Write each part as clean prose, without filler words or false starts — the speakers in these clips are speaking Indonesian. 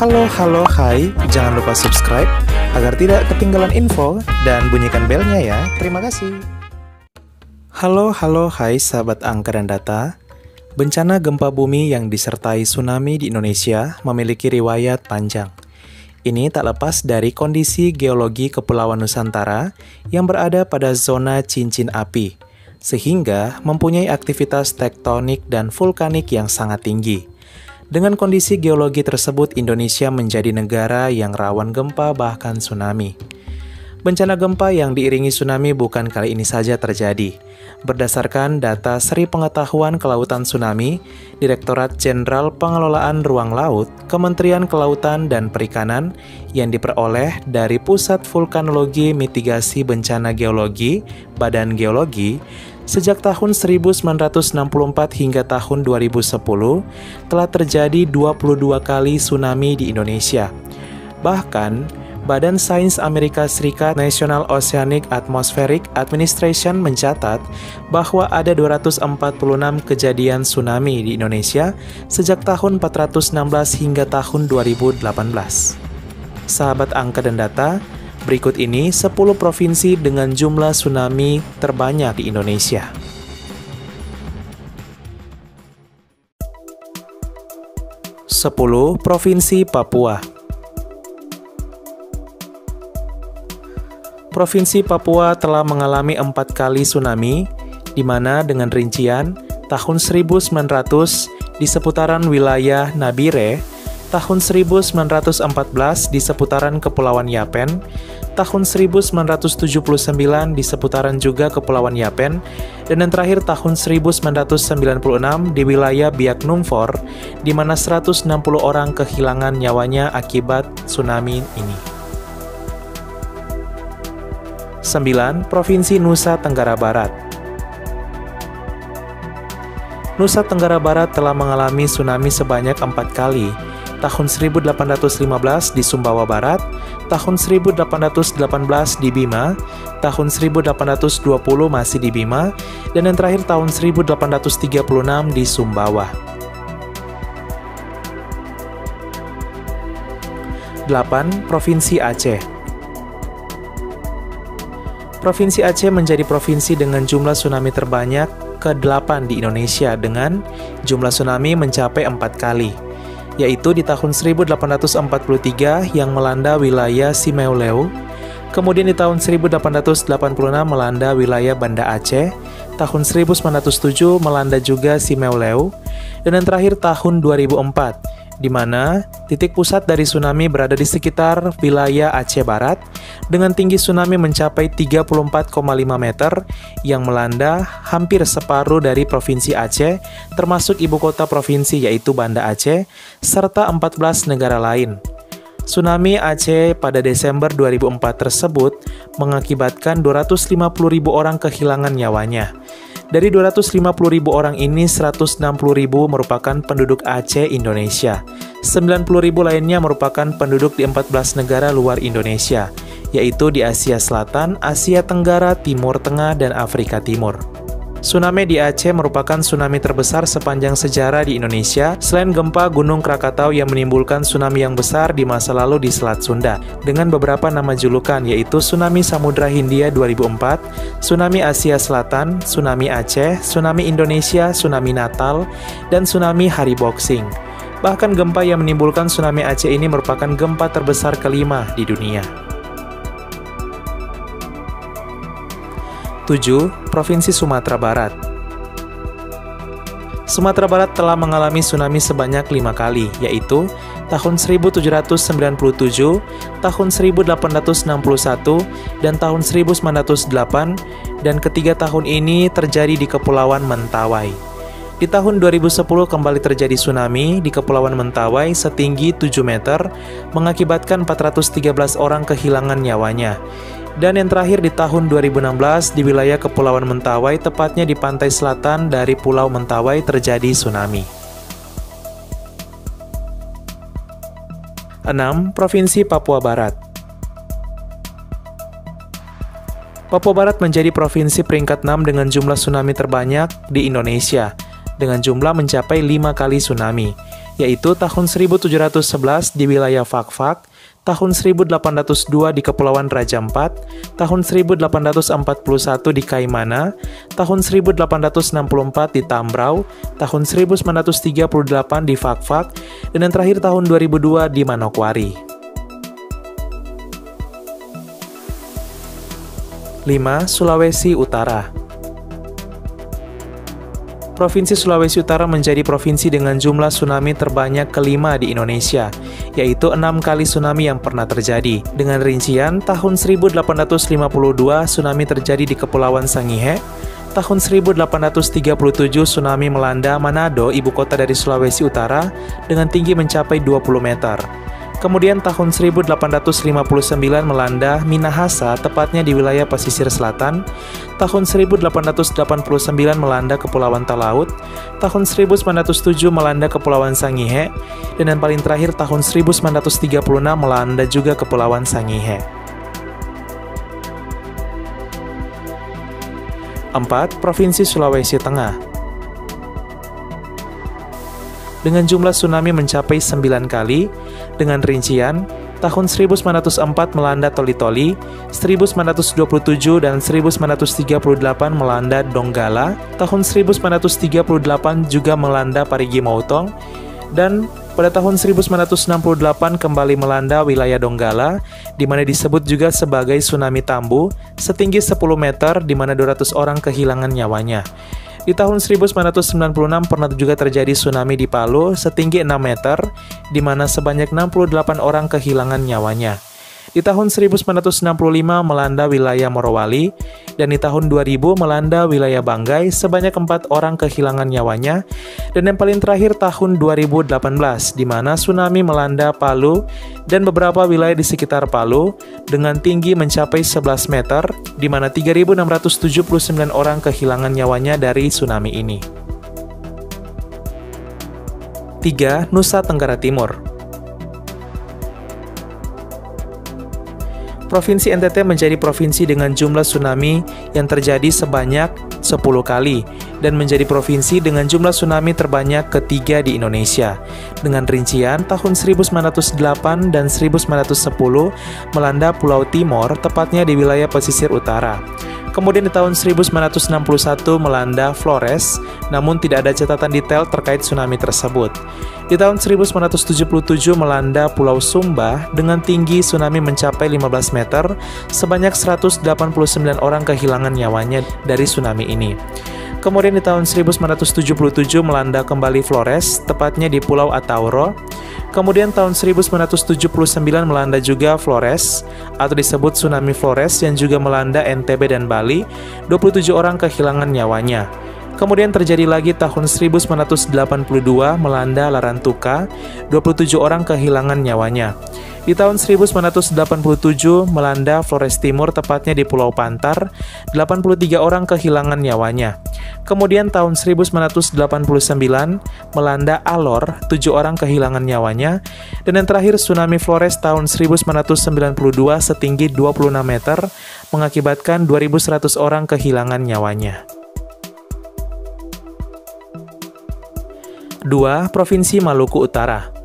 Hai, jangan lupa subscribe agar tidak ketinggalan info dan bunyikan belnya ya. Terima kasih. Hai sahabat angka dan data. Bencana gempa bumi yang disertai tsunami di Indonesia memiliki riwayat panjang. Ini tak lepas dari kondisi geologi Kepulauan Nusantara yang berada pada zona cincin api, sehingga mempunyai aktivitas tektonik dan vulkanik yang sangat tinggi. Dengan kondisi geologi tersebut, Indonesia menjadi negara yang rawan gempa bahkan tsunami. Bencana gempa yang diiringi tsunami bukan kali ini saja terjadi. Berdasarkan data Seri Pengetahuan Kelautan Tsunami, Direktorat Jenderal Pengelolaan Ruang Laut, Kementerian Kelautan dan Perikanan yang diperoleh dari Pusat Vulkanologi Mitigasi Bencana Geologi, Badan Geologi, sejak tahun 1964 hingga tahun 2010, telah terjadi 22 kali tsunami di Indonesia. Bahkan, Badan Sains Amerika Serikat National Oceanic Atmospheric Administration mencatat bahwa ada 246 kejadian tsunami di Indonesia sejak tahun 416 hingga tahun 2018. Sahabat angka dan data, berikut ini 10 provinsi dengan jumlah tsunami terbanyak di Indonesia. 10. Provinsi Papua. Provinsi Papua telah mengalami 4 kali tsunami, di mana dengan rincian tahun 1900 di seputaran wilayah Nabire, tahun 1914 di seputaran Kepulauan Yapen, tahun 1979 di seputaran juga Kepulauan Yapen, dan yang terakhir tahun 1996 di wilayah Biak Numfor, di mana 160 orang kehilangan nyawanya akibat tsunami ini. 9. Provinsi Nusa Tenggara Barat. Nusa Tenggara Barat telah mengalami tsunami sebanyak 4 kali, tahun 1815 di Sumbawa Barat, tahun 1818 di Bima, tahun 1820 masih di Bima, dan yang terakhir tahun 1836 di Sumbawa. 8. Provinsi Aceh. Provinsi Aceh menjadi provinsi dengan jumlah tsunami terbanyak ke-8 di Indonesia dengan jumlah tsunami mencapai 4 kali, yaitu di tahun 1843 yang melanda wilayah Simeuleu, kemudian di tahun 1886 melanda wilayah Banda Aceh, tahun 1907 melanda juga Simeuleu, dan yang terakhir tahun 2004, di mana titik pusat dari tsunami berada di sekitar wilayah Aceh Barat dengan tinggi tsunami mencapai 34,5 meter yang melanda hampir separuh dari Provinsi Aceh termasuk ibu kota provinsi yaitu Banda Aceh serta 14 negara lain. Tsunami Aceh pada Desember 2004 tersebut mengakibatkan 250.000 orang kehilangan nyawanya. Dari 250.000 orang ini, 160.000 merupakan penduduk Aceh Indonesia. 90.000 lainnya merupakan penduduk di 14 negara luar Indonesia, yaitu di Asia Selatan, Asia Tenggara, Timur Tengah, dan Afrika Timur. Tsunami di Aceh merupakan tsunami terbesar sepanjang sejarah di Indonesia selain gempa Gunung Krakatau yang menimbulkan tsunami yang besar di masa lalu di Selat Sunda dengan beberapa nama julukan yaitu Tsunami Samudra Hindia 2004, Tsunami Asia Selatan, Tsunami Aceh, Tsunami Indonesia, Tsunami Natal, dan Tsunami Hari Boxing. Bahkan gempa yang menimbulkan tsunami Aceh ini merupakan gempa terbesar kelima di dunia. 7. Provinsi Sumatera Barat. Sumatera Barat telah mengalami tsunami sebanyak 5 kali, yaitu tahun 1797, tahun 1861, dan tahun 1908, dan ketiga tahun ini terjadi di Kepulauan Mentawai. Di tahun 2010 kembali terjadi tsunami di Kepulauan Mentawai setinggi 7 meter, mengakibatkan 413 orang kehilangan nyawanya. Dan yang terakhir di tahun 2016 di wilayah Kepulauan Mentawai, tepatnya di pantai selatan dari Pulau Mentawai terjadi tsunami. 6. Provinsi Papua Barat. Papua Barat menjadi provinsi peringkat 6 dengan jumlah tsunami terbanyak di Indonesia, dengan jumlah mencapai 5 kali tsunami. yaitu tahun 1711 di wilayah Fak-Fak, tahun 1802 di Kepulauan Raja Ampat, tahun 1841 di Kaimana, tahun 1864 di Tambrau, tahun 1938 di Fak-Fak, dan yang terakhir tahun 2002 di Manokwari. 5. Sulawesi Utara. Provinsi Sulawesi Utara menjadi provinsi dengan jumlah tsunami terbanyak kelima di Indonesia, yaitu 6 kali tsunami yang pernah terjadi. Dengan rincian, tahun 1852 tsunami terjadi di Kepulauan Sangihe, tahun 1837 tsunami melanda Manado, ibu kota dari Sulawesi Utara, dengan tinggi mencapai 20 meter. Kemudian tahun 1859 melanda Minahasa, tepatnya di wilayah pesisir selatan. Tahun 1889 melanda Kepulauan Talaut. Tahun 1907 melanda Kepulauan Sangihe. Dan yang paling terakhir tahun 1936 melanda juga Kepulauan Sangihe. 4. Provinsi Sulawesi Tengah. Dengan jumlah tsunami mencapai 9 kali, dengan rincian, tahun 1904 melanda Toli-Toli, 1927 dan 1938 melanda Donggala, tahun 1938 juga melanda Parigi Motong, dan pada tahun 1968 kembali melanda wilayah Donggala, di mana disebut juga sebagai tsunami Tambu, setinggi 10 meter, di mana 200 orang kehilangan nyawanya. Di tahun 1996 pernah juga terjadi tsunami di Palu setinggi 6 meter, di mana sebanyak 68 orang kehilangan nyawanya. Di tahun 1965 melanda wilayah Morowali, dan di tahun 2000 melanda wilayah Banggai, sebanyak 4 orang kehilangan nyawanya. Dan yang paling terakhir tahun 2018, di mana tsunami melanda Palu dan beberapa wilayah di sekitar Palu dengan tinggi mencapai 11 meter, di mana 3.679 orang kehilangan nyawanya dari tsunami ini. 3. Nusa Tenggara Timur. Provinsi NTT menjadi provinsi dengan jumlah tsunami yang terjadi sebanyak 10 kali dan menjadi provinsi dengan jumlah tsunami terbanyak ketiga di Indonesia. Dengan rincian, tahun 1908 dan 1910 melanda Pulau Timor, tepatnya di wilayah pesisir utara. Kemudian di tahun 1961 melanda Flores, namun tidak ada catatan detail terkait tsunami tersebut. Di tahun 1977 melanda Pulau Sumba dengan tinggi tsunami mencapai 15 meter, sebanyak 189 orang kehilangan nyawanya dari tsunami ini. Kemudian di tahun 1977 melanda kembali Flores, tepatnya di Pulau Atauro. Kemudian tahun 1979 melanda juga Flores, atau disebut tsunami Flores, yang juga melanda NTB dan Bali, 27 orang kehilangan nyawanya. Kemudian terjadi lagi tahun 1982 melanda Larantuka, 27 orang kehilangan nyawanya. Di tahun 1987 melanda Flores Timur, tepatnya di Pulau Pantar, 83 orang kehilangan nyawanya. Kemudian tahun 1989 melanda Alor, 7 orang kehilangan nyawanya. Dan yang terakhir tsunami Flores tahun 1992 setinggi 26 meter, mengakibatkan 2.100 orang kehilangan nyawanya. 2. Provinsi Maluku Utara.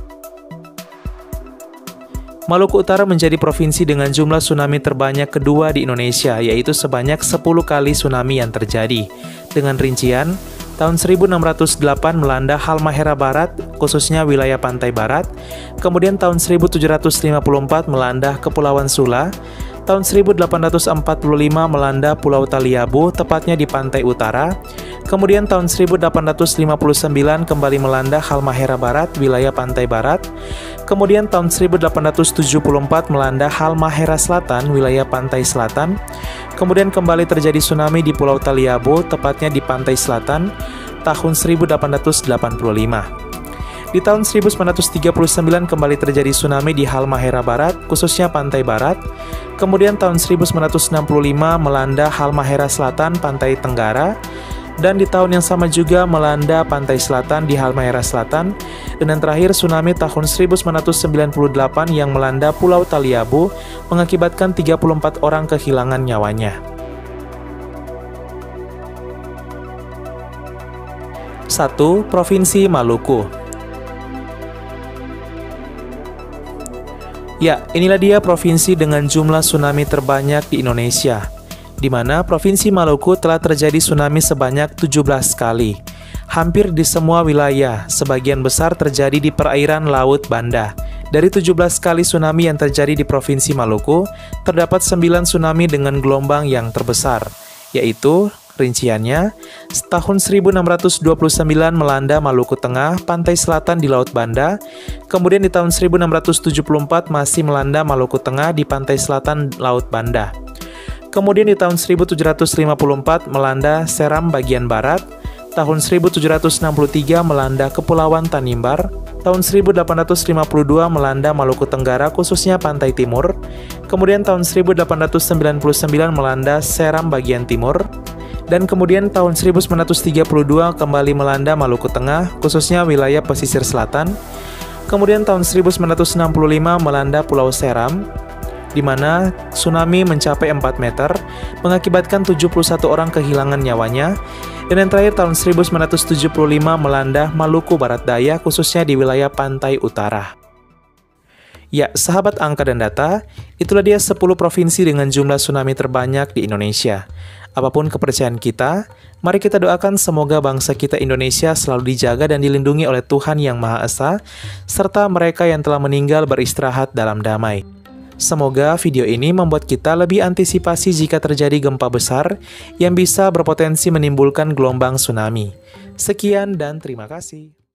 Maluku Utara menjadi provinsi dengan jumlah tsunami terbanyak kedua di Indonesia, yaitu sebanyak 10 kali tsunami yang terjadi. Dengan rincian, tahun 1608 melanda Halmahera Barat, khususnya wilayah pantai barat. Kemudian tahun 1754 melanda Kepulauan Sula. Tahun 1845 melanda Pulau Taliabu, tepatnya di pantai utara. Kemudian tahun 1859 kembali melanda Halmahera Barat, wilayah pantai barat. Kemudian tahun 1874 melanda Halmahera Selatan, wilayah pantai selatan. Kemudian kembali terjadi tsunami di Pulau Taliabu, tepatnya di pantai selatan, tahun 1885. Di tahun 1939 kembali terjadi tsunami di Halmahera Barat, khususnya pantai barat. Kemudian tahun 1965 melanda Halmahera Selatan, pantai tenggara. Dan di tahun yang sama juga melanda pantai selatan di Halmahera Selatan. Dan yang terakhir tsunami tahun 1998 yang melanda Pulau Taliabu, mengakibatkan 34 orang kehilangan nyawanya. 1. Provinsi Maluku. Ya, inilah dia provinsi dengan jumlah tsunami terbanyak di Indonesia, di mana Provinsi Maluku telah terjadi tsunami sebanyak 17 kali. Hampir di semua wilayah, sebagian besar terjadi di perairan Laut Banda. Dari 17 kali tsunami yang terjadi di Provinsi Maluku, terdapat 9 tsunami dengan gelombang yang terbesar, yaitu rinciannya, tahun 1629 melanda Maluku Tengah, pantai selatan di Laut Banda. Kemudian di tahun 1674 masih melanda Maluku Tengah di pantai selatan Laut Banda. Kemudian di tahun 1754 melanda Seram bagian barat. Tahun 1763 melanda Kepulauan Tanimbar. Tahun 1852 melanda Maluku Tenggara khususnya pantai timur. Kemudian tahun 1899 melanda Seram bagian timur. Dan kemudian tahun 1932 kembali melanda Maluku Tengah, khususnya wilayah pesisir selatan. Kemudian tahun 1965 melanda Pulau Seram, di mana tsunami mencapai 4 meter, mengakibatkan 71 orang kehilangan nyawanya. Dan yang terakhir tahun 1975 melanda Maluku Barat Daya, khususnya di wilayah pantai utara. Ya, sahabat angka dan data, itulah dia 10 provinsi dengan jumlah tsunami terbanyak di Indonesia. Apapun kepercayaan kita, mari kita doakan semoga bangsa kita Indonesia selalu dijaga dan dilindungi oleh Tuhan Yang Maha Esa, serta mereka yang telah meninggal beristirahat dalam damai. Semoga video ini membuat kita lebih antisipasi jika terjadi gempa besar yang bisa berpotensi menimbulkan gelombang tsunami. Sekian dan terima kasih.